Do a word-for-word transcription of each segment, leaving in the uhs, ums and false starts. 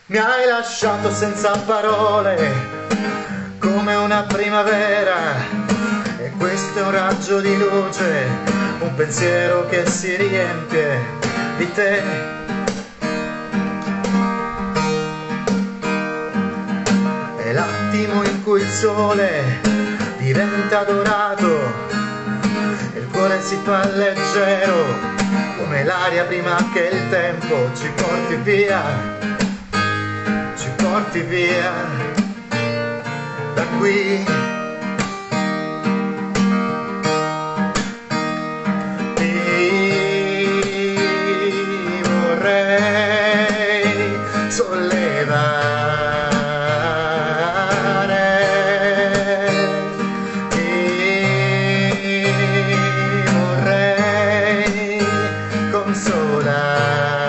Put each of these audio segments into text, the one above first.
Mi hai lasciato senza parole, come una primavera, e questo è un raggio di luce, un pensiero che si riempie di te. È l'attimo in cui il sole diventa dorato e il cuore si fa leggero, come l'aria prima che il tempo ci porti via. Porti via da qui. Ti vorrei sollevare, ti vorrei consolare.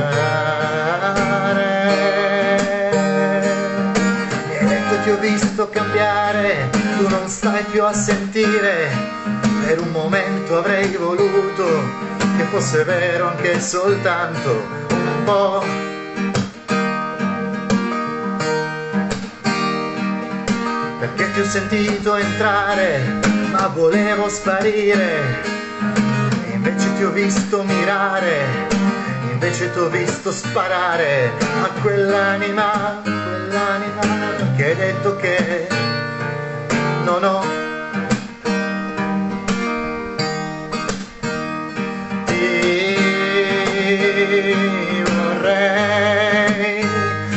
Ti ho visto cambiare, tu non stai più a sentire. Per un momento avrei voluto che fosse vero anche soltanto un po'. Perché ti ho sentito entrare, ma volevo sparire. E invece ti ho visto mirare, invece ti ho visto sparare a quell'anima, quell'anima che hai detto che non ho. Ti vorrei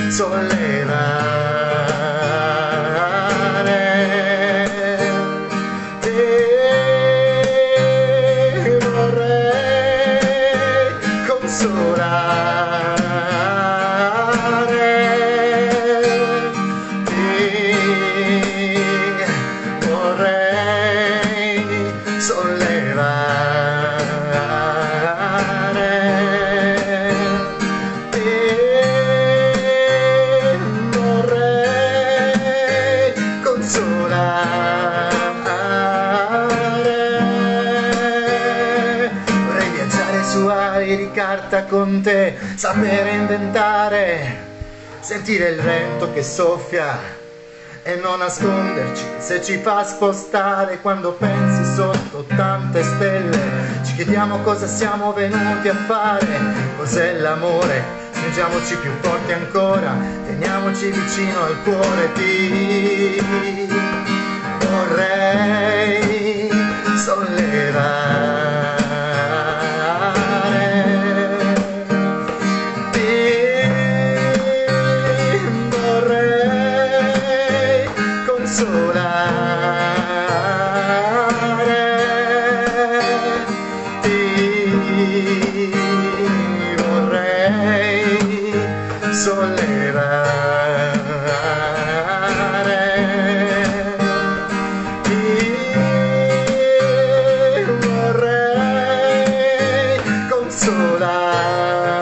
sollevare, ti vorrei consolare. Vorrei viaggiare su ali di carta con te, sapere inventare, sentire il vento che soffia e non nasconderci se ci fa spostare. Quando pensi sotto tante stelle, ci chiediamo cosa siamo venuti a fare, cos'è l'amore, stringiamoci più forte ancora, teniamoci vicino al cuore. Ti vorrei sollevare, ti vorrei consolare, ti vorrei sollevare, ti vorrei consolare.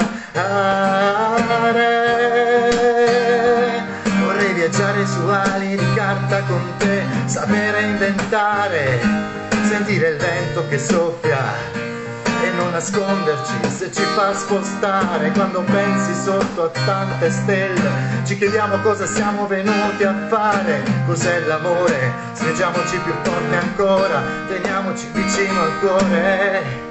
Vorrei viaggiare su ali di carta con te, sapere inventare, sentire il vento che soffia e non nasconderci se ci fa spostare. Quando pensi sotto a tante stelle, ci chiediamo cosa siamo venuti a fare, cos'è l'amore, stringiamoci più forte ancora, teniamoci vicino al cuore.